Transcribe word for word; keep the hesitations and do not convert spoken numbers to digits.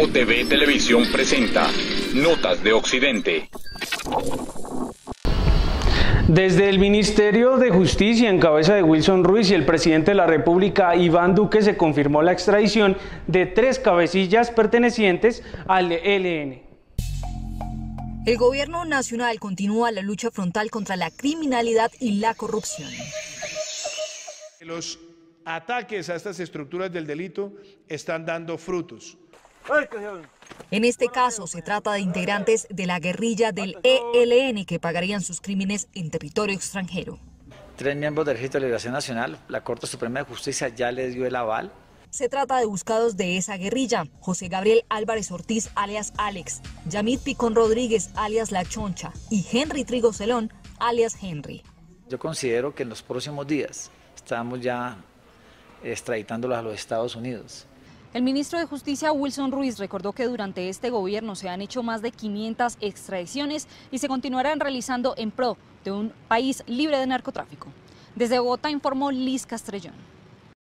O T V Televisión presenta Notas de Occidente. Desde el Ministerio de Justicia, en cabeza de Wilson Ruiz, y el presidente de la República, Iván Duque, se confirmó la extradición de tres cabecillas pertenecientes al E L N. El gobierno nacional continúa la lucha frontal contra la criminalidad y la corrupción. Los ataques a estas estructuras del delito están dando frutos. En este caso se trata de integrantes de la guerrilla del E L N que pagarían sus crímenes en territorio extranjero. Tres miembros del Ejército de Liberación Nacional, la Corte Suprema de Justicia ya les dio el aval. Se trata de buscados de esa guerrilla: José Gabriel Álvarez Ortiz, alias Alex, Yamid Picón Rodríguez, alias La Choncha, y Henry Trigo Celón, alias Henry. Yo considero que en los próximos días estamos ya extraditándolos a los Estados Unidos. El ministro de Justicia, Wilson Ruiz, recordó que durante este gobierno se han hecho más de quinientas extradiciones y se continuarán realizando en pro de un país libre de narcotráfico. Desde Bogotá informó Liz Castrellón.